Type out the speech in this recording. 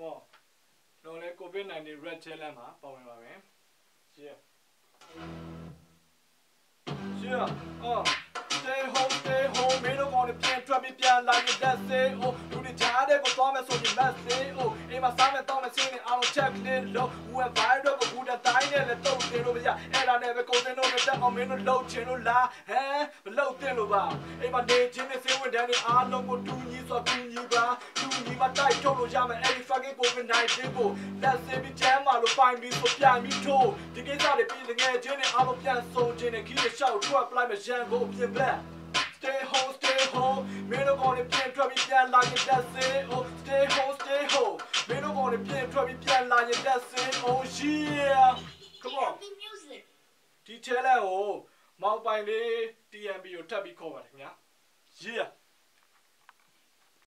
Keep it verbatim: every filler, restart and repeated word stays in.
on တော့လေ COVID nineteen red challenge မှာပါဝင်ပါမယ် yeah yeah oh stay home stay home မင်းတို့ကောင်တွေပြန်ထွက်ပြီးပြန်လာရင် that's it oh လူတွေကြားတဲ့ကိုသွားမယ်ဆိုရင် let's say oh အိမ်မှာစားမယ်တောင်းမယ်စင်းနေအားလုံး check လေးလို့ who am I တော့ကိုဘူးတိုင်းနဲ့လည်းတုံးနေလို့မရအဲ့ဒါနဲ့ပဲကိုစင်းတို့နဲ့တက်အောင်မင်းတို့လှုပ်ချင်လို့လားဟမ်မလှုပ်တင်လို့ပါအိမ်မှာနေချင်းနဲ့စင်းဝင်တဲ့နေအားလုံးကိုတူညီစွာတူညီပါတူညီမတိုက်ထုတ်လို့ရမယ်အဲ့ဒီ fucking COVID nineteen ကို let's say ပြီးချမ်းမှာလို့ပိုင်ပြီးဆိုပြန်ပြီးထိုးဒီကိစ္စတွေပြည်ငယ်ချင်းနဲ့အားလုံးပြန်ဆုံးချင်းနဲ့ခီးတဲ့ရှောက်ထွက်ပလိုက်မယ်ရန်ကုန်ပြင်ပလက် Stay home, stay home. Me no gonna be in trouble, be like it, that's it. Oh, stay home, stay home. Me no gonna be in trouble, be like it, that's it. Oh yeah. Come on. Detail oh. Mau pai le T M B ကိုထပ်ပြီးခေါ်ပါတယ်ခင်ဗျာ Yeah.